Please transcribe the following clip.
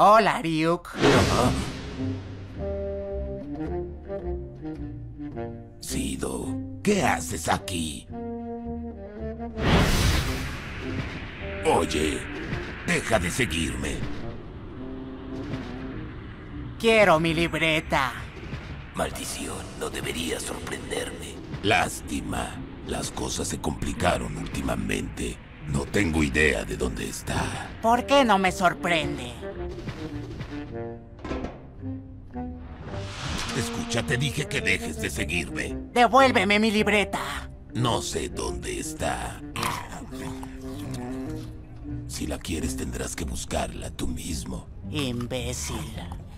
Hola, Ryuk. Sido, ¿qué haces aquí? Oye, deja de seguirme. Quiero mi libreta. Maldición, no debería sorprenderme. Lástima, las cosas se complicaron últimamente. No tengo idea de dónde está. ¿Por qué no me sorprende? Escucha, te dije que dejes de seguirme. Devuélveme mi libreta. No sé dónde está. Si la quieres, tendrás que buscarla tú mismo. Imbécil.